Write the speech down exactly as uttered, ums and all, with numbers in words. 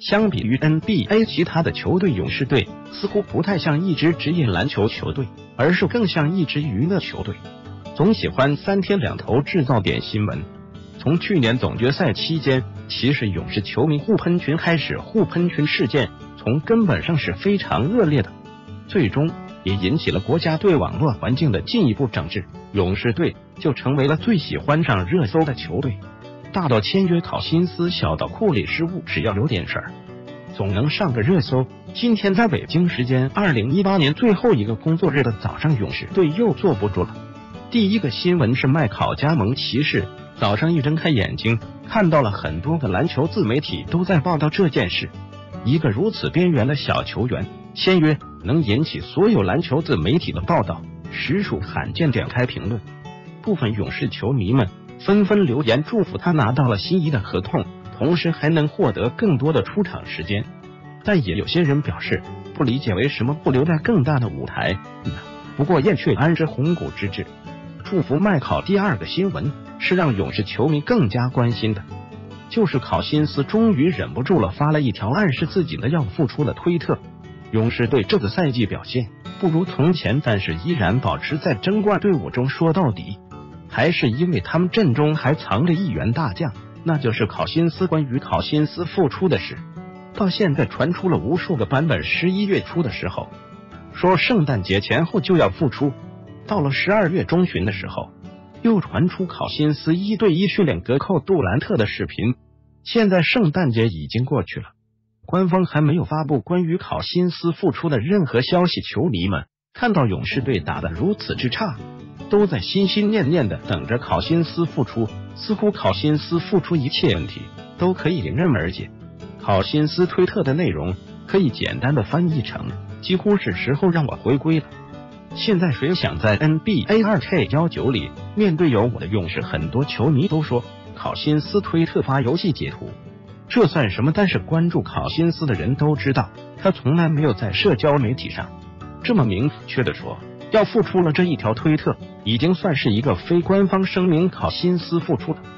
相比于 N B A 其他的球队，勇士队似乎不太像一支职业篮球球队，而是更像一支娱乐球队，总喜欢三天两头制造点新闻。从去年总决赛期间，骑士勇士球迷互喷群开始，互喷群事件从根本上是非常恶劣的，最终也引起了国家对网络环境的进一步整治，勇士队就成为了最喜欢上热搜的球队。大到签约考辛斯，小到库里失误，只要有点事儿，总能上个热搜。今天在北京时间二零一八年最后一个工作日的早上，勇士队又坐不住了。第一个新闻是麦考加盟骑士，早上一睁开眼睛，看到了很多个篮球自媒体都在报道这件事。一个如此边缘的小球员签约，能引起所有篮球自媒体的报道，实属罕见。点开评论，部分勇士球迷们纷纷留言祝福他拿到了心仪的合同，同时还能获得更多的出场时间。但也有些人表示不理解为什么不留在更大的舞台呢？不过燕雀安知鸿鹄之志，祝福麦考。第二个新闻是让勇士球迷更加关心的，就是考辛斯终于忍不住了，发了一条暗示自己的要复出的推特。勇士队这个赛季表现不如从前，但是依然保持在争冠队伍中说到底，还是因为他们阵中还藏着一员大将，那就是考辛斯。关于考辛斯复出的事，到现在传出了无数个版本。十一月初的时候说圣诞节前后就要复出，到了十二月中旬的时候又传出考辛斯一对一训练隔扣杜兰特的视频。现在圣诞节已经过去了，官方还没有发布关于考辛斯复出的任何消息。球迷们看到勇士队打得如此之差，都在心心念念的等着考辛斯复出，似乎考辛斯复出一切问题都可以迎刃而解。考辛斯推特的内容可以简单的翻译成几乎是时候让我回归了。现在谁想在 N B A 二 K 十九 里面对有我的勇士？很多球迷都说考辛斯推特发游戏截图，这算什么？但是关注考辛斯的人都知道，他从来没有在社交媒体上这么明确的说要复出了。这一条推特已经算是一个非官方声明，考辛斯复出了。